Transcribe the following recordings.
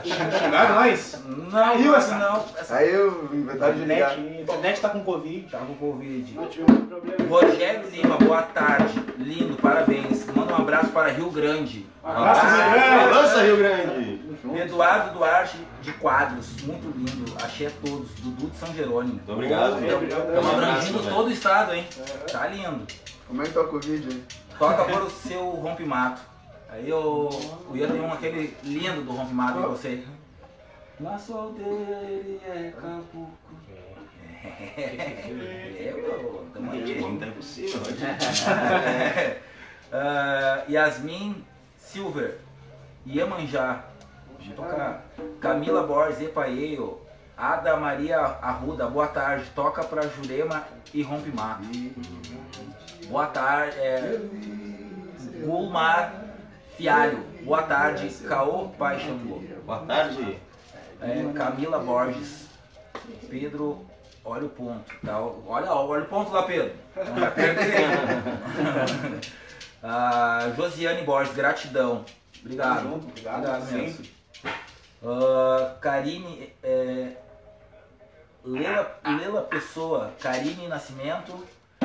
Xingaram nós? Não, Caiu essa? não. Aí eu inventaram de ligar. A internet tá com Covid. Tá com Covid. Não tivemos problema. Rogério Lima, boa tarde. Lindo, parabéns. Manda um abraço para Rio Grande. Abraço, Rio Grande. Lança Rio Grande. Eduardo Duarte de Quadros, muito lindo. Achei a todos. Dudu de São Jerônimo. Muito obrigado. Estamos abrangindo velho. todo o estado, hein? Tá lindo. Como é que tá o Covid aí? Toca por o seu rompe-mato. Aí o Ian tem aquele lindo do rompe-mato em você. Na solteira é campo. Tamo aí. Não tá impossível. Yasmin Silver, Iemanjá, deixa eu tocar. Camila Borges, Epaeio, Ada Maria Arruda, boa tarde, toca pra Jurema e Rompe-Mato. Boa tarde, Gulmar Fialho, boa tarde, Caô Paixangô. Boa tarde. Camila Borges, Pedro, olha o ponto, tá? Olha o ponto lá, Pedro. Não vai perder. Josiane Borges, gratidão. Obrigado. Tamo junto, obrigado mesmo. Karine, Lela Pessoa, Karine Nascimento.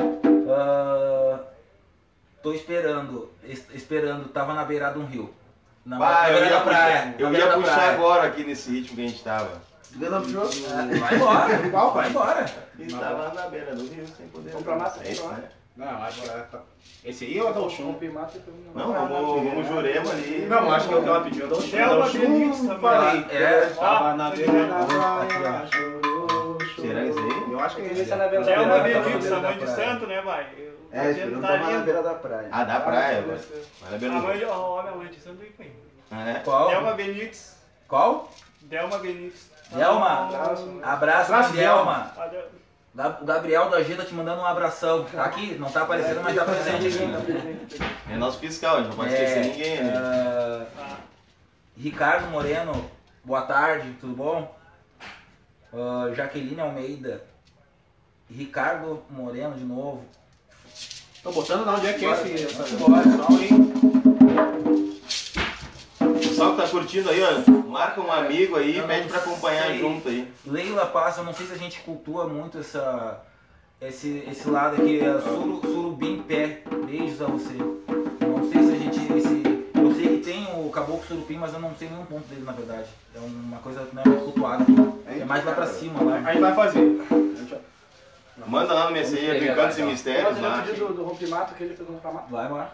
Tô esperando, tava na beirada de um rio. Na beirada da praia. Eu ia puxar agora aqui nesse ritmo que a gente tava. Não puxou? Vai embora, vai embora. E tava na beira do rio sem poder. Comprar massa, É isso, comprar né? Não, acho que esse aí é o Dalchum. Rompe-mato e Não, vamos Jurema ali. Não, acho que é o que ela pediu. Dalchum. Delma Benítez também. Falei. Tava na beira da praia, Será isso aí? Eu acho que é esse. Delma Benítez, mãe de santo, né, vai? Esse não tava na beira da praia. Ah, da praia, velho. Vai na beira do rio. A mãe de santo foi. Qual? Delma Benítez. Qual? Delma Benítez. Delma? Abraço, Abraço, Delma. O Gabriel da G tá te mandando um abração. Tá aqui? Não tá aparecendo, mas tá presente aqui. É nosso fiscal, a gente não pode esquecer ninguém, né? Ricardo Moreno, boa tarde, tudo bom? Jaqueline Almeida. Ricardo Moreno de novo. Tô botando na onde é que é esse Bora. pessoal aí. O pessoal que tá curtindo aí, ó, marca um amigo aí e pede pra acompanhar sei. junto aí. Leila Passa, não sei se a gente cultua muito esse lado aqui, Surubim Pé. Beijos a você. Não sei se a gente. Eu sei que tem o Caboclo Surupim, mas eu não sei nenhum ponto dele na verdade. É uma coisa que não é muito cultuada aqui. É mais lá pra cima lá. Aí vai fazer. Manda lá no MSI, Brincando Sem Mistérios Mas eu lá. pedi do rompe-mato que ele fez um rompe-mato. Vai, bora.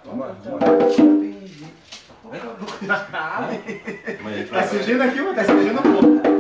Mas a gente Tá vai- surgindo aqui, mas tá surgindo um pouco.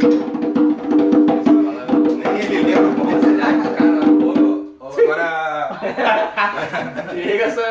Nem ele lembra como Agora. Liga essa.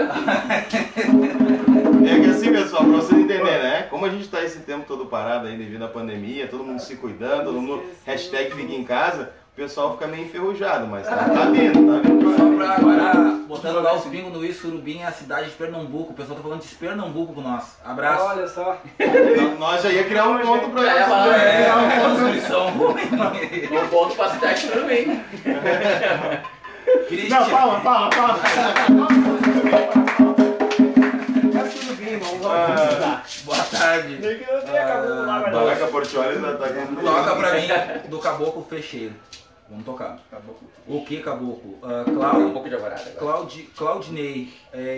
é que assim, pessoal, pra vocês entenderem, né? Como a gente tá esse tempo todo parado aí devido à pandemia, todo mundo se cuidando, todo mundo hashtag fica em casa, o pessoal fica meio enferrujado, mas tá vindo, tá vindo. Só pra agora, botando lá os pingos no Isso, Surubim é a cidade de Pernambuco. O pessoal tá falando de Pernambuco com nós. Abraço. Olha só. Nós já ia criar um ponto pra Já ia falar, criar um ponto. Transcrição ruim. Um ponto pra cidade tudo bem. Não, Cristian. fala. É tudo bem, vamos lá. Boa tarde. Nem que eu tenha acabado lá, mas Caraca, Portioli ainda tá com... Toca pra mim do Caboclo Fecheiro. Vamos tocar. O que, Caboclo? Um pouco de alvorada agora. Claudinei,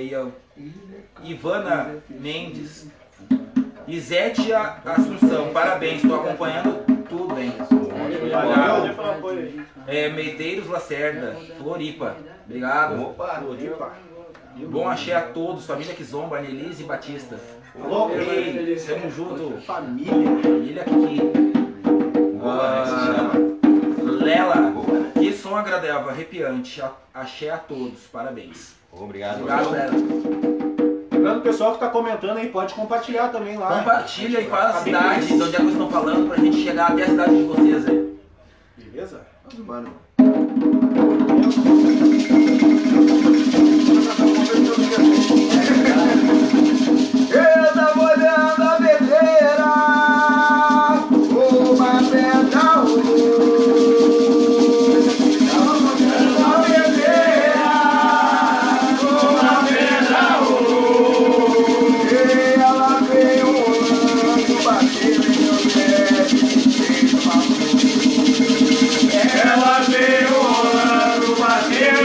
Ivana Mendes, Isétia Assunção, parabéns, estou acompanhando tudo, hein? Valeu, foi um apoio aí. Medeiros Lacerda, Floripa, obrigado. Opa! Bom axé a todos, família Kizomba, Anelise e Batista. Louco, Ei, tamo junto. Família. Família aqui. Lela, que som agradável, arrepiante. Axé a todos, parabéns. Obrigado. Obrigado, Lela. Lembrando o pessoal que tá comentando aí, pode compartilhar também lá. Compartilha e fala a cidade, de onde é que vocês estão falando, pra gente chegar até a cidade de vocês aí. Beleza? Mano. Eu tava olhando a beleza, uma pedra ela veio rolando, batendo em meu pé, ela veio rolando, batendo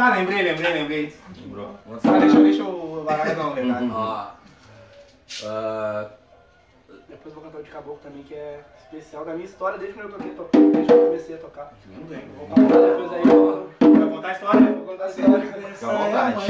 Ah, lembrei. Lembrou? Ah, deixa o baralho não, verdade. Depois eu vou cantar o de caboclo também, que é especial da minha história desde quando eu comecei a tocar. Vou contar depois aí, vai contar a história? Vou contar a história. Fica à vontade.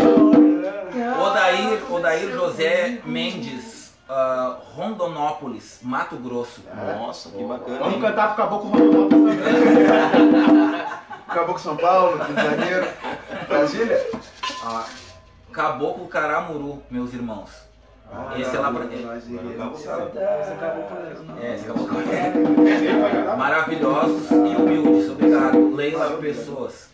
Odair José Mendes, Rondonópolis, Mato Grosso. Nossa, que bacana. Vamos hein? cantar pro Caboclo Rondonópolis também. Caboclo São Paulo, Rio de Janeiro, Brasília. Caboclo Caramuru, meus irmãos. Esse é lá pra dentro. Esse caboclo. Maravilhosos e humildes, obrigado. Leila Pessoas.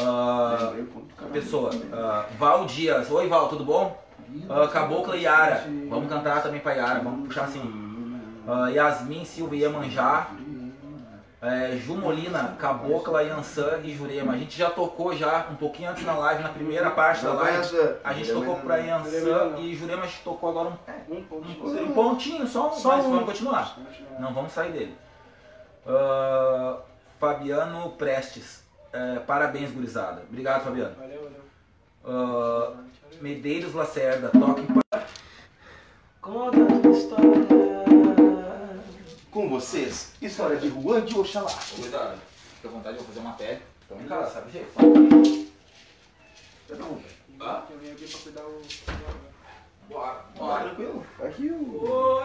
Val Dias. Oi, Val, tudo bom? Cabocla Yara. Vamos cantar também pra Yara, vamos puxar assim. Yasmin Silva e Iemanjá. Ju Molina, Cabocla, Yansan e Jurema. A gente já tocou já um pouquinho antes na live, na primeira parte da live. A gente tocou pra Yansan e Jurema, a gente tocou agora um pontinho só, mas vamos continuar. Não vamos sair dele. Fabiano Prestes. Parabéns, gurizada. Obrigado, Fabiano. Valeu. Medeiros Lacerda, toque em... Conta a tua história. Com vocês, história de Juan de Oxalá. Cuidado, fica à vontade, eu vou fazer uma pele. Então, em casa, sabe o jeito? Eu vim aqui pra cuidar o... Bora. Tranquilo. Aqui o...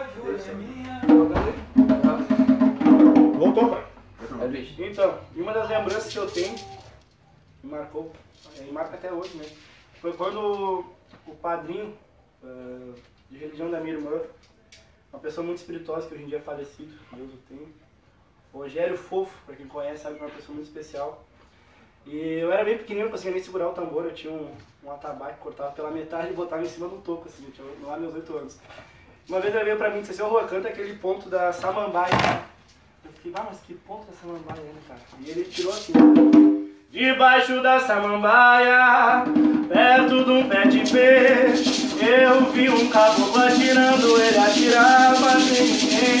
Voltou, pai. Então, e uma das lembranças que eu tenho, que marcou, e marca até hoje mesmo, foi quando o padrinho de religião da minha irmã, uma pessoa muito espirituosa que hoje em dia é falecido, Deus o tenha, Rogério Fofo, pra quem conhece, sabe que é uma pessoa muito especial. E eu era bem pequenininho, não conseguia nem segurar o tambor, eu tinha um atabaque que cortava pela metade e botava em cima do toco, assim, eu tinha lá meus 8 anos. Uma vez ele veio pra mim e disse assim, ô Rua, canta aquele ponto da Samambaia. Eu fiquei, mas que ponto da Samambaia é, né, cara? E ele tirou assim, debaixo da Samambaia, perto de um pé de peixe, eu vi um caboclo atirando, ele atirava sem ninguém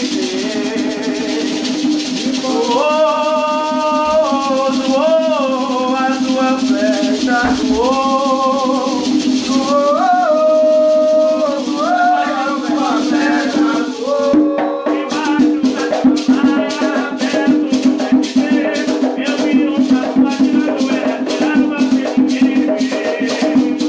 ver. Doou a sua flecha, doou a sua flecha, doou. Debaixo da Samambaia, perto de um pé de peixe, eu vi um caboclo atirando, ele atirava sem ninguém ver.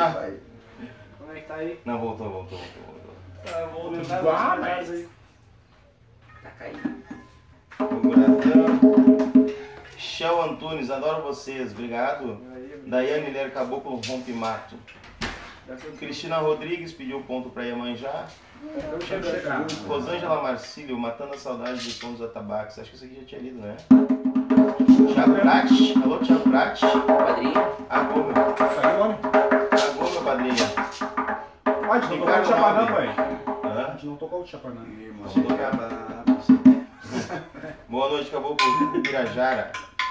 Como é que tá aí? Não, voltou. Tá, vou tentar Igual, mais aí. Tá caindo. Shell Antunes, adoro vocês, obrigado. Daiane Ler Caboclo Rompimato. Cristina Rodrigues pediu ponto pra Iemanjá. Rosângela Marcílio, matando a saudade dos sons dos atabaques. Acho que isso aqui já tinha lido, né? Thiago Prat, alô Thiago Prat. Padrinho. Agô, meu. Saiu, homem. Agô, meu padrinho. Ó, a gente não tocou o Chapanã, pai. Hã? A gente não tocou o Chapanã. Boa noite, Caboclo Pirajara.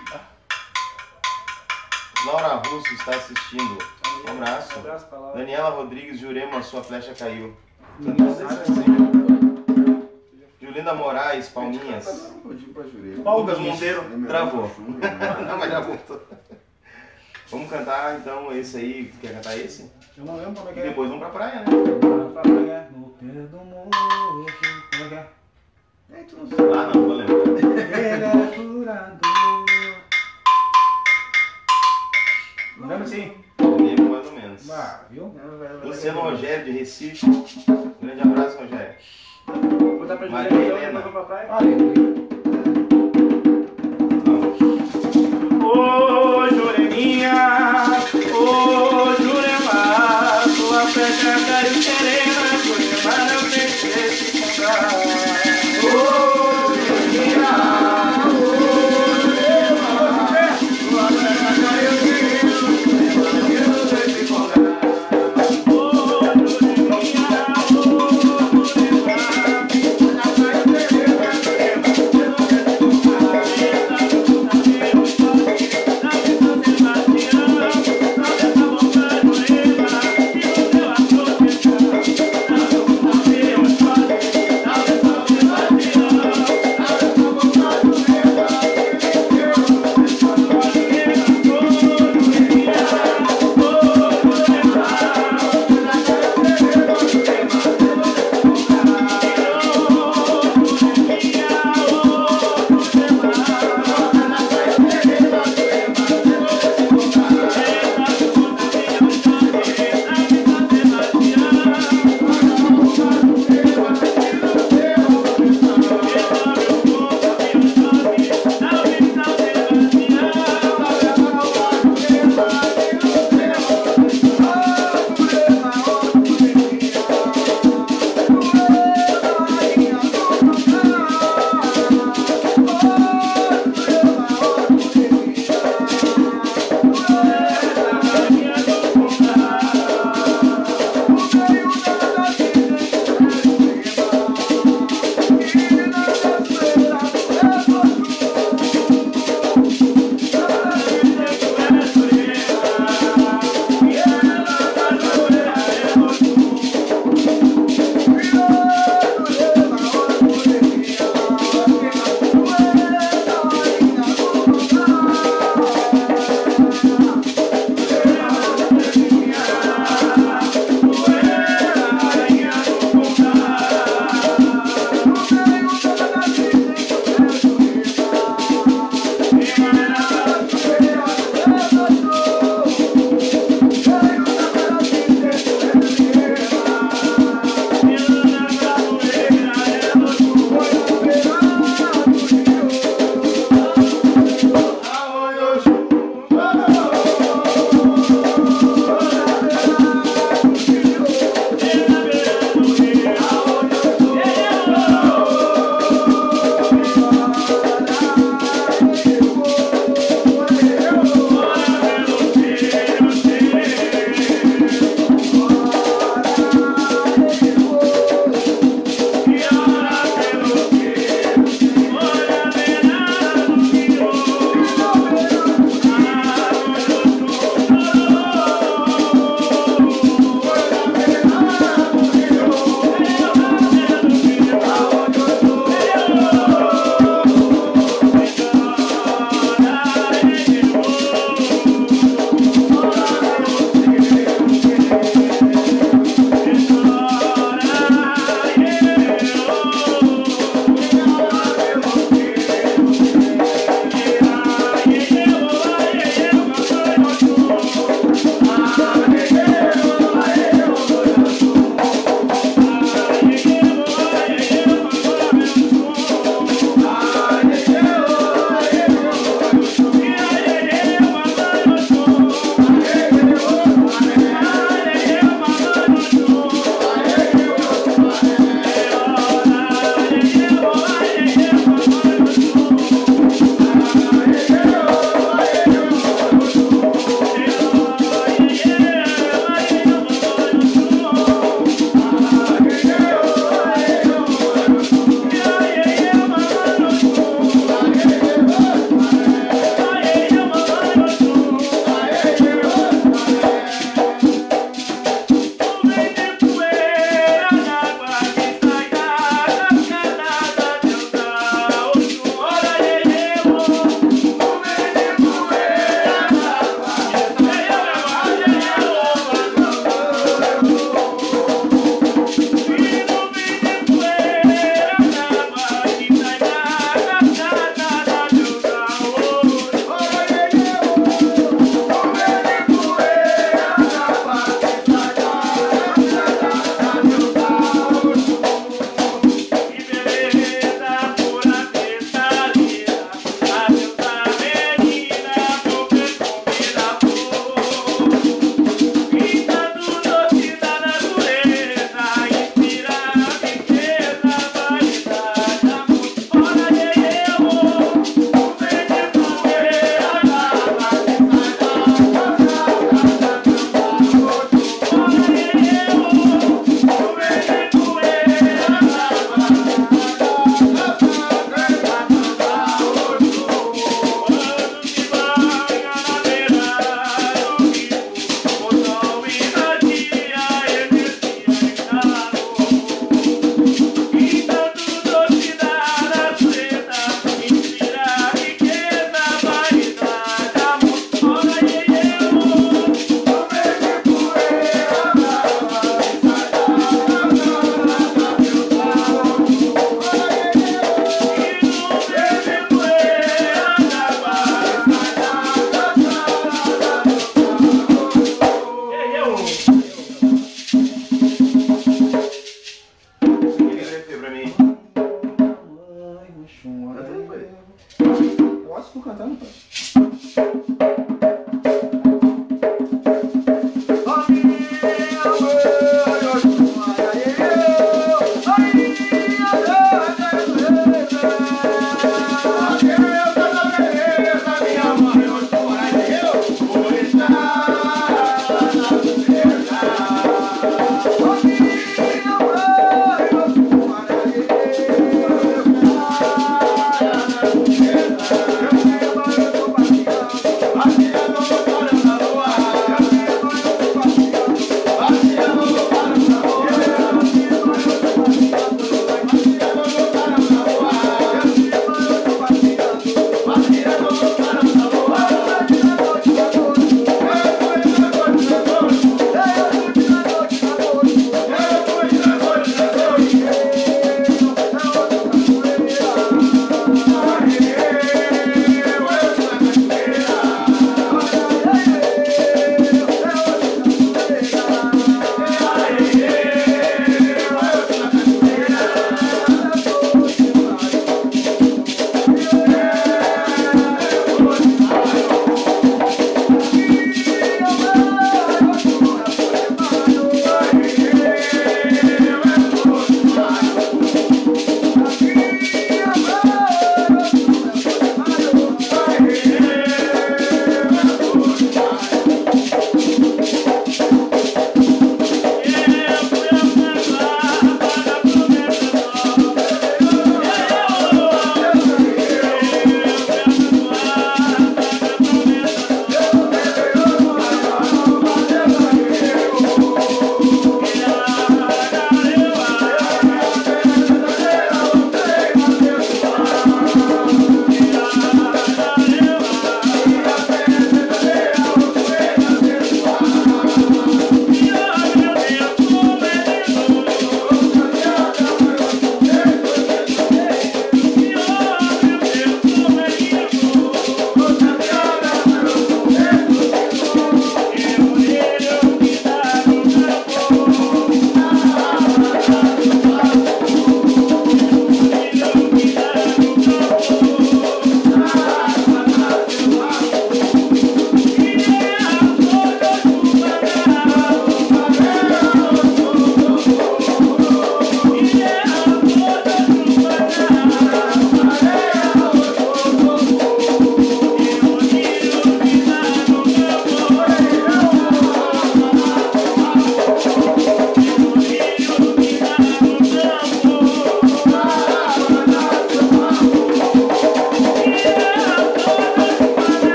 Laura Russo está assistindo. Um abraço. Pra lá. Daniela Rodrigues, Jurema, sua flecha caiu. Julinda Moraes, Palminhas. Lucas Monteiro, travou. Não, mas já voltou. Vamos cantar então esse aí. Quer cantar esse? Eu não lembro como é que E é. depois vamos pra praia, né? Pra praia, no pé do morro. Como é que é? Ah, não, vou lembrar. Ele é curador. Não lembro sim. Lembro mais ou menos. Ah, viu? Luciano Rogério, de Recife. Grande abraço, Rogério. Vou botar pra Maria Juliana, Helena. então, pra praia. Não. Ô Jureminha, ô Jurema, tua flecha caiu serena, Jurema não tem que se contar. Ô Jureminha, ô Jurema, tua flecha caiu serena, Jurema não tem que se contar. Ô Jureminha, ô Jurema, tua flecha caiu serena, Jurema não tem que se contar.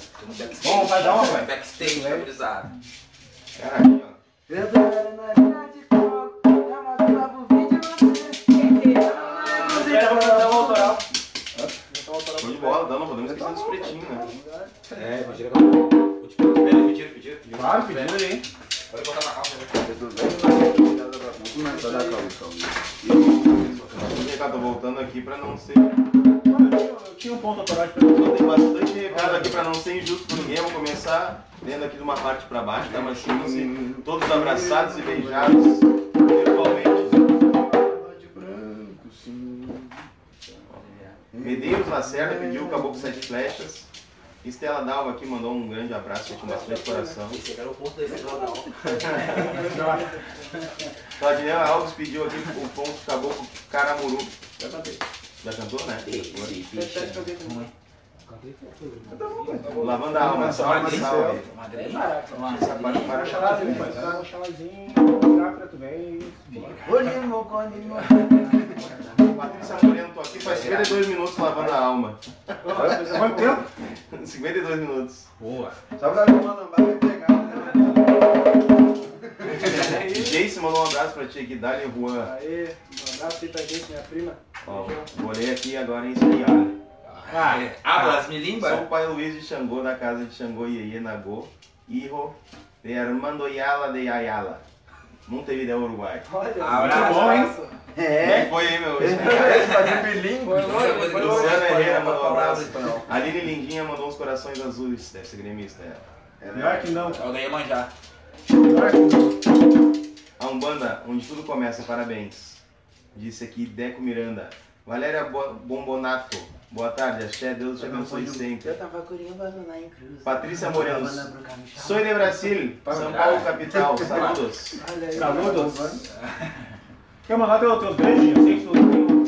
Tem um backstage. Vamos, vai dar uma, vai. Backstage, valorizado. Cara, aqui, ó. Eu tô na arena de fogo, eu mandava o vídeo você. Espera, vou dar uma autoral. Show de bola, não podemos esquecer dos pretinhos, né? É, imagina que eu pediram. Claro, pedindo aí. Pode botar na calça, né? Tô voltando aqui pra não ser. Eu tinha um ponto autoral de pergunta. Tem bastante recado aqui pra não ser injusto com ninguém. Vou começar lendo aqui de uma parte pra baixo, tá? Mas assim, todos abraçados e beijados virtualmente. Medeiros Lacerda pediu o Caboclo Sete Flechas. Estela Dalva aqui mandou um grande abraço, tinha bastante coração. Esse era o ponto desse não. Claudinel Alves pediu aqui o ponto do Caboclo Caramuru. Já cantou, né? Lavando a alma, salve, salve. Essa parte para Chalazinho, pai. Dá um chalazinho, entrar pra tu ver e... Patrícia Moreno, tô aqui faz 52 minutos lavando a alma. Quanto tempo? 52 minutos. Boa. Só pra não mandar vai pegar. Jace mandou um abraço pra ti aqui, Dali Juan. Aê, um abraço aí pra gente, minha prima. Ó, vou ler aqui agora em espanhol. Hablas mi língua? Sou o pai Luiz de Xangô, da casa de Xangô Iê Nagô, hijo de Armando Yala de Ayala, Montevideo, Uruguai. Olha, Abraço. Bom, hein? Como é que foi aí, meu? Luciana Herrera mandou um abraço. Aline Lindinha mandou uns corações azuis, deve ser gremista. Pior que não. Eu ganhei manjar. A Umbanda, onde tudo começa, parabéns. Disse aqui Deco Miranda. Valéria Bombonato, boa tarde, axé, Deus te abençoe sempre. Eu tava curioso lá em Cruz. Patrícia Moreno, sou de Brasil, São Paulo capital, saludos. olha aí. Saludos. Quer mandar teus beijos? Eu sei que tu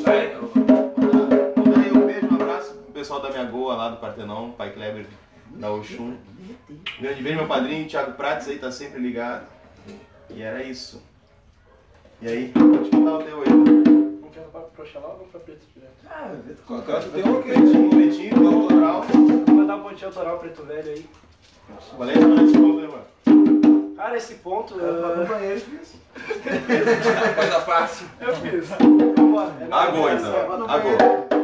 Manda aí um beijo, um abraço pro pessoal da minha Goa lá do Partenon, Pai Kleber da Oxum. Grande beijo, meu padrinho, Thiago Prates aí, tá sempre ligado. E era isso. E aí, vou te contar o teu aí. Vamos já pra Oxalá ou vamos pra Preto direto? Tem um pretinho, um autoral. Vou mandar um pontinho autoral Preto Velho aí. Qual é a semana desse ponto, né, mano? Cara, esse ponto... Coisa fácil. Eu fiz. Vamos lá. Agora, então. Agora.